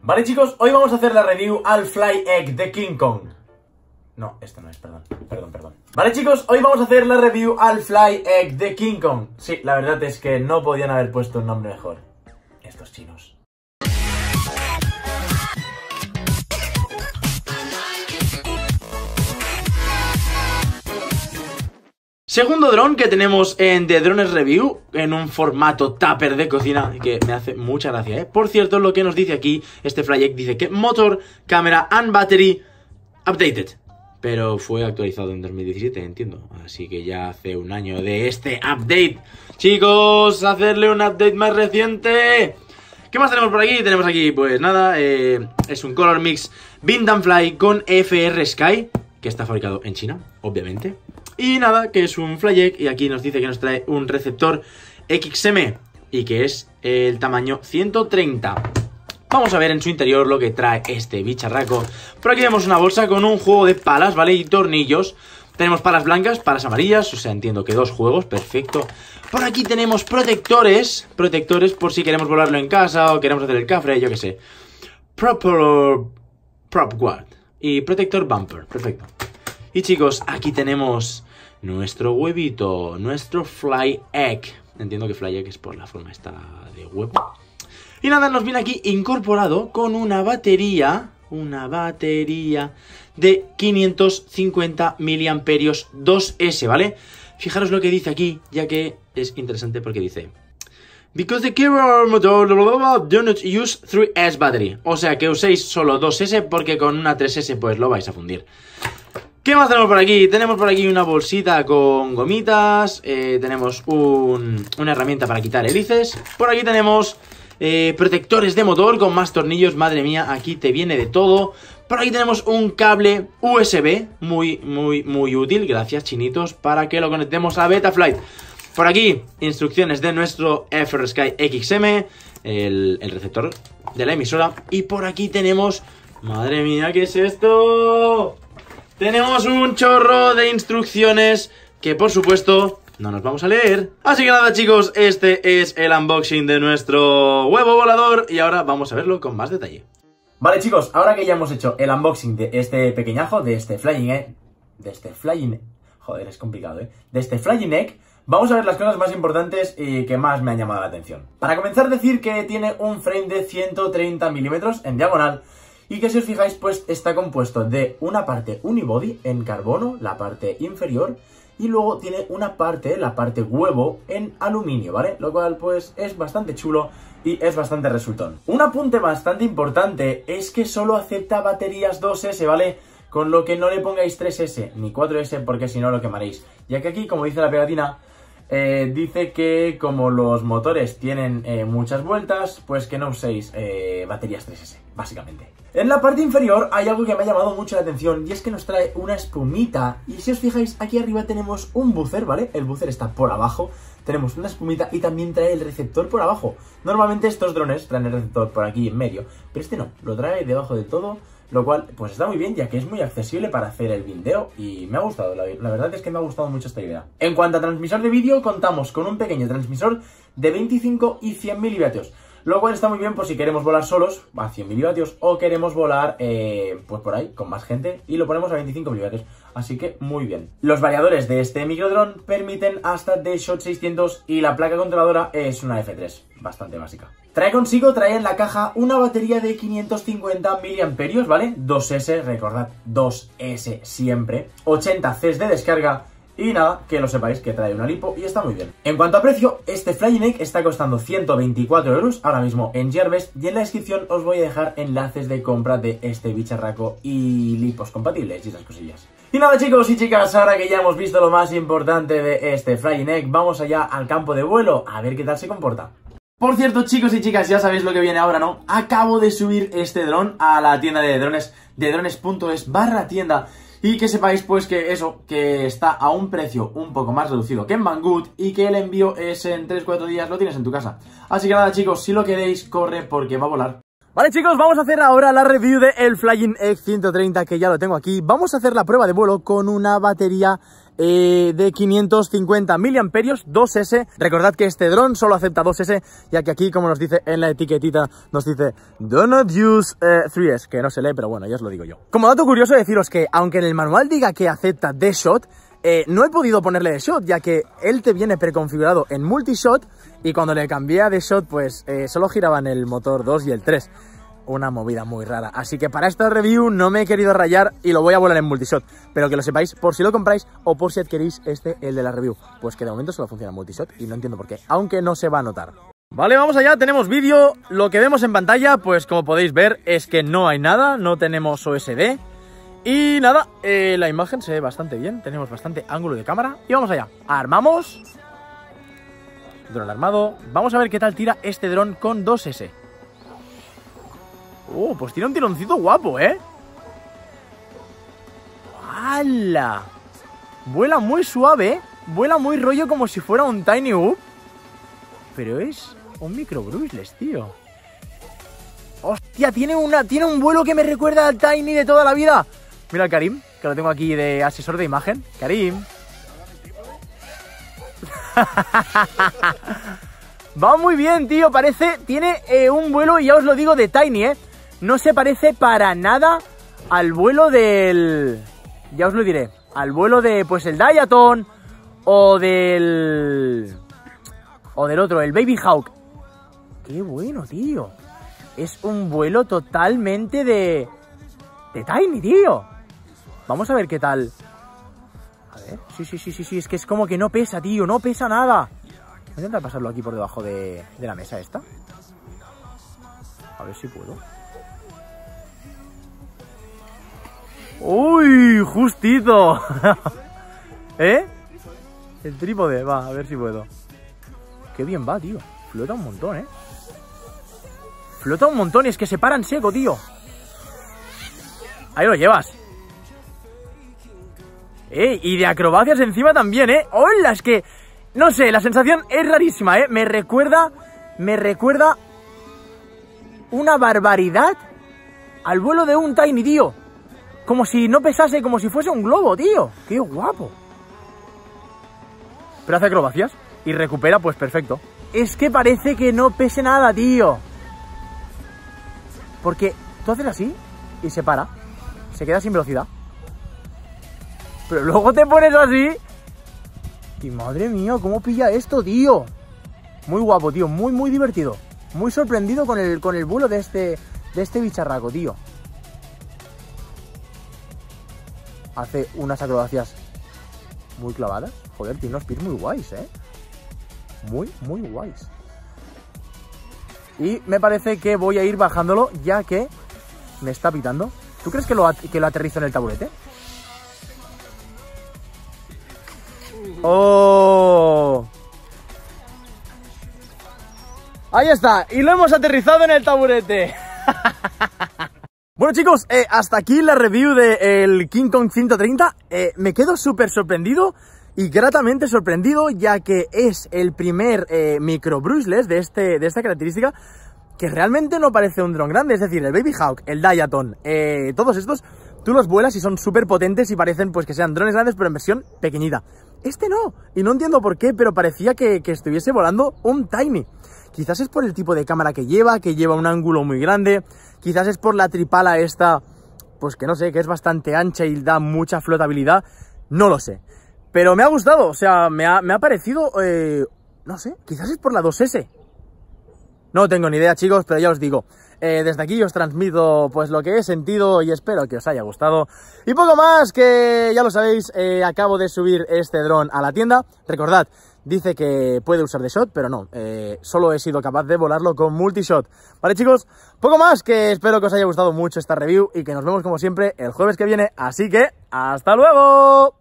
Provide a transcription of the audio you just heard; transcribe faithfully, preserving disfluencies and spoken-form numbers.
Vale chicos, hoy vamos a hacer la review al Fly Egg de King Kong. No, esto no es, perdón, perdón, perdón. Vale chicos, hoy vamos a hacer la review al Fly Egg de King Kong. Sí, la verdad es que no podían haber puesto un nombre mejor estos chinos. Segundo dron que tenemos en The Drones Review, en un formato tupper de cocina, que me hace mucha gracia, ¿eh? Por cierto, lo que nos dice aquí, este Fly Egg dice que motor, cámara and battery updated. Pero fue actualizado en dos mil diecisiete, entiendo. Así que ya hace un año de este update. Chicos, hacerle un update más reciente. ¿Qué más tenemos por aquí? Tenemos aquí, pues nada, eh, es un Color Mix Bindam Fly con F R Sky, que está fabricado en China, obviamente. Y nada, que es un Fly Egg, y aquí nos dice que nos trae un receptor X M y que es el tamaño ciento treinta. Vamos a ver en su interior lo que trae este bicharraco. Por aquí vemos una bolsa con un juego de palas, ¿vale? Y tornillos. Tenemos palas blancas, palas amarillas, o sea, entiendo que dos juegos, perfecto. Por aquí tenemos protectores, protectores por si queremos volarlo en casa o queremos hacer el cafre, yo qué sé. Proper Prop Guard y protector bumper, perfecto. Y chicos, aquí tenemos nuestro huevito, nuestro Fly Egg. Entiendo que Fly Egg es por la forma esta de huevo. Y nada, nos viene aquí incorporado con una batería, una batería de quinientos cincuenta miliamperios dos ese, ¿vale? Fijaros lo que dice aquí, ya que es interesante porque dice: Because the keyboard motor do not use three S battery. O sea, que uséis solo dos ese porque con una tres ese pues lo vais a fundir. ¿Qué más tenemos por aquí? Tenemos por aquí una bolsita con gomitas, eh, tenemos un, una herramienta para quitar hélices. Por aquí tenemos eh, protectores de motor con más tornillos, madre mía, aquí te viene de todo. Por aquí tenemos un cable U S B, muy, muy, muy útil, gracias chinitos, para que lo conectemos a Betaflight. Por aquí, instrucciones de nuestro F R Sky X M, el, el receptor de la emisora. Y por aquí tenemos, madre mía, ¿qué es esto? Tenemos un chorro de instrucciones que, por supuesto, no nos vamos a leer. Así que nada, chicos, este es el unboxing de nuestro huevo volador y ahora vamos a verlo con más detalle. Vale, chicos, ahora que ya hemos hecho el unboxing de este pequeñajo, de este Flying Egg, de este Flying... Joder, es complicado, ¿eh? De este Flying Egg, vamos a ver las cosas más importantes y que más me han llamado la atención. Para comenzar, decir que tiene un frame de ciento treinta milímetros en diagonal. Y que si os fijáis, pues está compuesto de una parte unibody en carbono, la parte inferior, y luego tiene una parte, la parte huevo, en aluminio, ¿vale? Lo cual, pues, es bastante chulo y es bastante resultón. Un apunte bastante importante es que solo acepta baterías dos ese, ¿vale? Con lo que no le pongáis tres ese ni cuatro ese porque si no lo quemaréis. Ya que aquí, como dice la pegatina, Eh, dice que como los motores tienen eh, muchas vueltas, pues que no uséis eh, baterías tres ese, básicamente. En la parte inferior hay algo que me ha llamado mucho la atención y es que nos trae una espumita. Y si os fijáis, aquí arriba tenemos un buzzer, ¿vale? El buzzer está por abajo, tenemos una espumita y también trae el receptor por abajo. Normalmente estos drones traen el receptor por aquí en medio, pero este no, lo trae debajo de todo. Lo cual, pues está muy bien, ya que es muy accesible para hacer el bindeo y me ha gustado, la, la verdad es que me ha gustado mucho esta idea. En cuanto a transmisor de vídeo, contamos con un pequeño transmisor de veinticinco y cien milivatios, lo cual está muy bien por si queremos volar solos a cien milivatios o queremos volar, eh, pues por ahí, con más gente y lo ponemos a veinticinco milivatios, así que muy bien. Los variadores de este microdrone permiten hasta D-Shot seiscientos y la placa controladora es una F tres, bastante básica. Trae consigo, trae en la caja una batería de quinientos cincuenta miliamperios, ¿vale? dos ese, recordad, dos ese siempre. ochenta Cs de descarga y nada, que lo sepáis que trae una lipo y está muy bien. En cuanto a precio, este Flying Egg está costando ciento veinticuatro euros ahora mismo en Gearbest y en la descripción os voy a dejar enlaces de compra de este bicharraco y lipos compatibles y esas cosillas. Y nada, chicos y chicas, ahora que ya hemos visto lo más importante de este Flying Egg, vamos allá al campo de vuelo a ver qué tal se comporta. Por cierto, chicos y chicas, ya sabéis lo que viene ahora, ¿no? Acabo de subir este dron a la tienda de drones, de drones punto es barra tienda. Y que sepáis, pues, que eso, que está a un precio un poco más reducido que en Banggood y que el envío es en tres cuatro días, lo tienes en tu casa. Así que nada, chicos, si lo queréis, corre porque va a volar. Vale chicos, vamos a hacer ahora la review de el Flying Egg ciento treinta, que ya lo tengo aquí. Vamos a hacer la prueba de vuelo con una batería eh, de quinientos cincuenta miliamperios, dos ese. Recordad que este dron solo acepta dos ese, ya que aquí, como nos dice en la etiquetita, nos dice Do not use eh, tres ese, que no se lee, pero bueno, ya os lo digo yo. Como dato curioso deciros que, aunque en el manual diga que acepta D-Shot, eh, no he podido ponerle D-Shot, ya que él te viene preconfigurado en multi-shot, y cuando le cambié a D-Shot, pues eh, solo giraban el motor dos y el tres. Una movida muy rara. Así que para esta review no me he querido rayar y lo voy a volar en multishot. Pero que lo sepáis, por si lo compráis o por si adquirís este, el de la review. Pues que de momento solo funciona en multishot y no entiendo por qué, aunque no se va a notar. Vale, vamos allá, tenemos vídeo. Lo que vemos en pantalla, pues como podéis ver, es que no hay nada, no tenemos O S D. Y nada, eh, la imagen se ve bastante bien, tenemos bastante ángulo de cámara. Y vamos allá, armamos. Dron armado. Vamos a ver qué tal tira este dron con dos ese. Oh, pues tiene un tironcito guapo, ¿eh? ¡Hala! Vuela muy suave, ¿eh? Vuela muy rollo como si fuera un Tiny Up. Pero es un micro bruceless, tío. ¡Hostia! Tiene, una, tiene un vuelo que me recuerda al Tiny de toda la vida. Mira al Karim, que lo tengo aquí de asesor de imagen. Karim. Va muy bien, tío. Parece... Tiene eh, un vuelo, y ya os lo digo, de Tiny, ¿eh? No se parece para nada al vuelo del... Ya os lo diré. Al vuelo de, pues, el Diaton. O del... O del otro, el Baby Hawk. Qué bueno, tío. Es un vuelo totalmente de... De Tiny, tío. Vamos a ver qué tal. A ver. Sí, sí, sí, sí, sí. Es que es como que no pesa, tío. No pesa nada. Voy a intentar pasarlo aquí por debajo de, de la mesa esta. A ver si puedo. ¡Uy! ¡Justito! ¿Eh? El trípode, va, a ver si puedo. Qué bien va, tío. Flota un montón, ¿eh? Flota un montón y es que se para en seco, tío. Ahí lo llevas. ¡Eh! Y de acrobacias encima también, ¿eh? ¡Hola! Es que... No sé, la sensación es rarísima, ¿eh? Me recuerda... Me recuerda... Una barbaridad al vuelo de un Tiny, tío. Como si no pesase, como si fuese un globo, tío. ¡Qué guapo! Pero hace acrobacias y recupera, pues perfecto. Es que parece que no pese nada, tío. Porque tú haces así y se para. Se queda sin velocidad. Pero luego te pones así y madre mía, ¿cómo pilla esto, tío? Muy guapo, tío. Muy, muy divertido. Muy sorprendido con el, con el vuelo de este, de este bicharraco, tío. Hace unas acrobacias muy clavadas. Joder, tiene unos pies muy guays, ¿eh? Muy, muy guays. Y me parece que voy a ir bajándolo, ya que me está pitando. ¿Tú crees que lo, que lo aterrizo en el taburete? ¡Oh! Ahí está, y lo hemos aterrizado en el taburete. Bueno chicos, eh, hasta aquí la review del King Kong ciento treinta. eh, Me quedo súper sorprendido y gratamente sorprendido, ya que es el primer eh, micro bruceless de, este, de esta característica, que realmente no parece un dron grande. Es decir, el Baby Hawk, el Diaton, eh, todos estos, tú los vuelas y son súper potentes y parecen pues que sean drones grandes, pero en versión pequeñita. Este no, y no entiendo por qué, pero parecía que, que estuviese volando un Tiny. Quizás es por el tipo de cámara que lleva, que lleva un ángulo muy grande. Quizás es por la tripala esta, pues que no sé, que es bastante ancha y da mucha flotabilidad. No lo sé. Pero me ha gustado, o sea, me ha, me ha parecido, eh, no sé, quizás es por la dos ese. No tengo ni idea, chicos, pero ya os digo. Eh, desde aquí os transmito pues lo que he sentido y espero que os haya gustado. Y poco más, que ya lo sabéis, eh, acabo de subir este dron a la tienda. Recordad, dice que puede usar de shot, pero no, eh, solo he sido capaz de volarlo con multishot. Vale chicos, poco más, que espero que os haya gustado mucho esta review y que nos vemos como siempre el jueves que viene. Así que, ¡hasta luego!